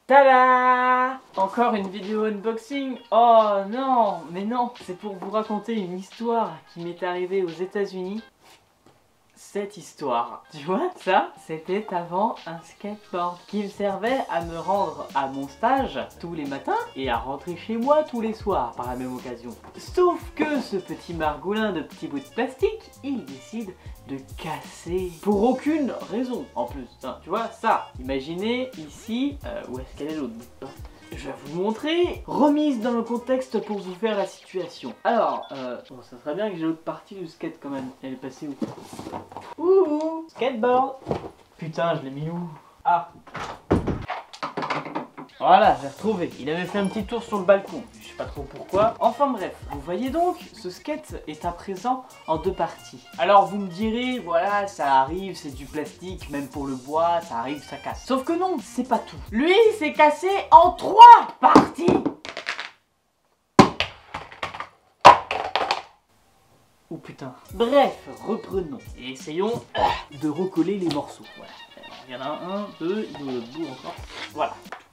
Tada! Encore une vidéo unboxing. Oh non, mais non, c'est pour vous raconter une histoire qui m'est arrivée aux États-Unis. Cette histoire, tu vois, ça, c'était avant un skateboard qui me servait à me rendre à mon stage tous les matins et à rentrer chez moi tous les soirs par la même occasion. Sauf que ce petit margoulin de petits bouts de plastique, il décide de casser pour aucune raison en plus. Hein, tu vois, ça, imaginez ici, où est-ce qu'elle est l'autre bout? Je vais vous montrer, remise dans le contexte pour vous faire la situation. Alors, bon, ça serait bien que j'ai l'autre partie du skate quand même. Elle est passée où? Ouh, skateboard. Putain, je l'ai mis où? Ah. Voilà, j'ai retrouvé. Il avait fait un petit tour sur le balcon. Je sais pas trop pourquoi. Enfin bref, vous voyez donc, ce skate est à présent en deux parties. Alors vous me direz, voilà, ça arrive, c'est du plastique, même pour le bois, ça arrive, ça casse. Sauf que non, c'est pas tout. Lui, s'est cassé en 3 parties. Oh putain. Bref, reprenons et essayons de recoller les morceaux. Voilà. Il y en a un, deux, il doit le bout encore. Voilà.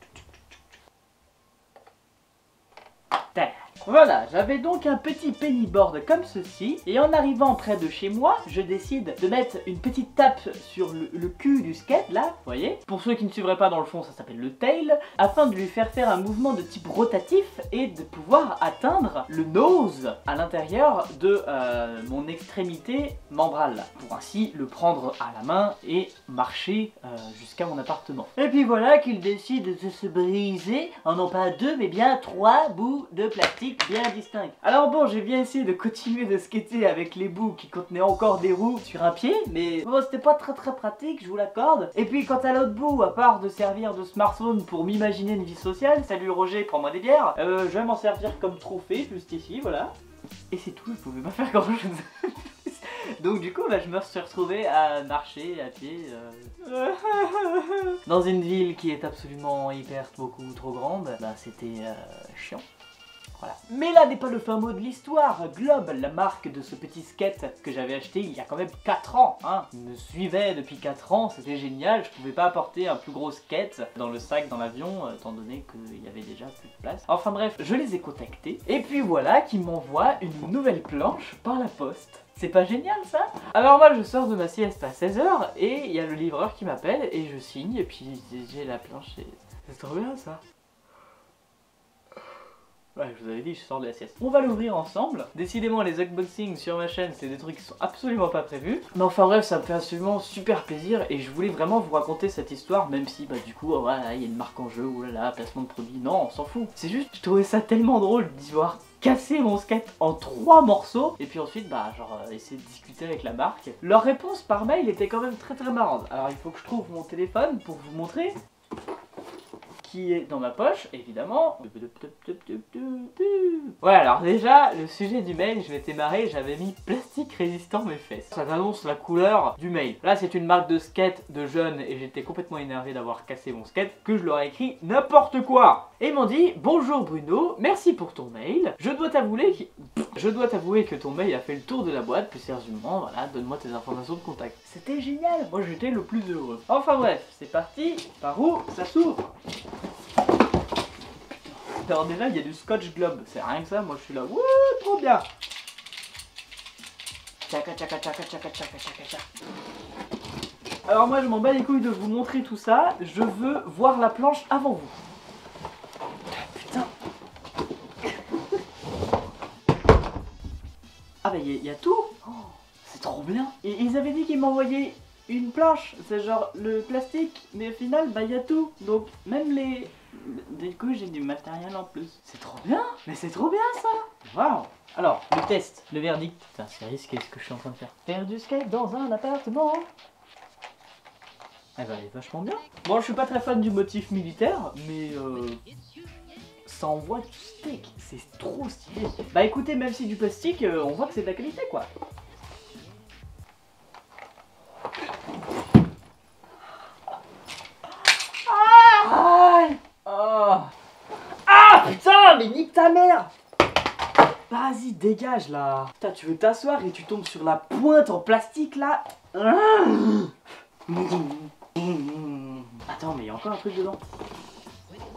Voilà, j'avais donc un petit pennyboard comme ceci, et en arrivant près de chez moi, je décide de mettre une petite tape sur le cul du skate, là, vous voyez. Pour ceux qui ne suivraient pas dans le fond, ça s'appelle le tail, afin de lui faire un mouvement de type rotatif et de pouvoir atteindre le nose à l'intérieur de mon extrémité membrale, pour ainsi le prendre à la main et marcher jusqu'à mon appartement. Et puis voilà qu'il décide de se briser en non pas 2 mais bien 3 bouts de plastique bien distincts. Alors bon, j'ai bien essayé de continuer de skater avec les bouts qui contenaient encore des roues sur un pied, mais bon, c'était pas très pratique, je vous l'accorde. Et puis quant à l'autre bout, à part de servir de smartphone pour m'imaginer une vie sociale, salut Roger, prends-moi des bières, je vais m'en servir comme trophée juste ici, voilà. Et c'est tout, je pouvais pas faire grand chose. Donc du coup, bah, je me suis retrouvé à marcher à pied dans une ville qui est absolument hyper beaucoup trop grande. Bah c'était chiant. Voilà. Mais là n'est pas le fin mot de l'histoire. Globe, la marque de ce petit skate que j'avais acheté il y a quand même 4 ans, hein. Il me suivait depuis 4 ans, c'était génial. Je pouvais pas apporter un plus gros skate dans le sac dans l'avion, étant donné qu'il y avait déjà plus de place. Enfin bref, je les ai contactés. Et puis voilà qu'ils m'envoient une nouvelle planche par la poste. C'est pas génial ça? Alors moi je sors de ma sieste à 16 h et il y a le livreur qui m'appelle et je signe et puis j'ai la planche et... C'est trop bien ça. Ouais, je vous avais dit, je sors de la sieste. On va l'ouvrir ensemble. Décidément, les unboxings sur ma chaîne, c'est des trucs qui sont absolument pas prévus. Mais enfin bref, ça me fait absolument super plaisir et je voulais vraiment vous raconter cette histoire, même si, bah du coup, oh, voilà, il y a une marque en jeu, oulala, placement de produit. Non, on s'en fout. C'est juste, je trouvais ça tellement drôle d'y voir casser mon skate en 3 morceaux et puis ensuite, bah genre, essayer de discuter avec la marque. Leur réponse par mail était quand même très marrante. Alors, il faut que je trouve mon téléphone pour vous montrer. Qui est dans ma poche, évidemment. Ouais, alors déjà, le sujet du mail, je m'étais marré, j'avais mis plastique résistant mes fesses. Ça t'annonce la couleur du mail. Là, c'est une marque de skate de jeunes et j'étais complètement énervé d'avoir cassé mon skate, que je leur ai écrit n'importe quoi. Et ils m'ont dit, bonjour Bruno, merci pour ton mail. Je dois t'avouer que ton mail a fait le tour de la boîte, plus sérieusement, voilà, donne-moi tes informations de contact. C'était génial, moi j'étais le plus heureux. Enfin bref, c'est parti, par où ça s'ouvre? Alors déjà il y a du scotch globe, c'est rien que ça, moi je suis là, wouh, trop bien. Tchaka tchaka tchaka tchaka tchaka tchaka tchaka. Alors moi je m'en bats les couilles de vous montrer tout ça, je veux voir la planche avant vous. Putain. Ah bah il y a tout. Oh, c'est trop bien. Et ils avaient dit qu'ils m'envoyaient une planche, c'est genre le plastique, mais au final bah il y a tout. Donc même les... Du coup j'ai du matériel en plus. C'est trop bien. Mais c'est trop bien ça. Waouh. Alors le test, le verdict. Putain c'est risqué ce que je suis en train de faire. Faire du skate dans un appartement. Eh ben elle est vachement bien. Bon je suis pas très fan du motif militaire, mais ça envoie du steak. C'est trop stylé. Bah écoutez, même si du plastique, on voit que c'est de la qualité quoi. Putain, mais nique ta mère! Vas-y, dégage là! Putain, tu veux t'asseoir et tu tombes sur la pointe en plastique là? Attends, mais il y a encore un truc dedans.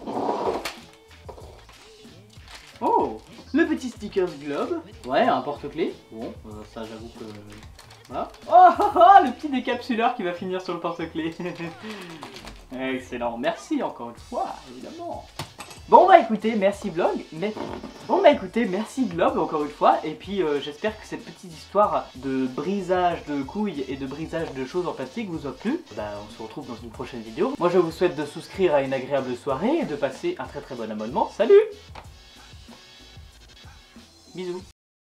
Le petit stickers globe. Ouais, un porte-clés. Bon, ça j'avoue que... Voilà. Oh, le petit décapsuleur qui va finir sur le porte-clés. Excellent, merci encore une fois, évidemment. Bon bah écoutez, merci Vlog, merci Globe encore une fois, et puis j'espère que cette petite histoire de brisage de couilles et de brisage de choses en plastique vous a plu. Bah on se retrouve dans une prochaine vidéo. Moi je vous souhaite de souscrire à une agréable soirée et de passer un très bon abonnement. Salut! Bisous!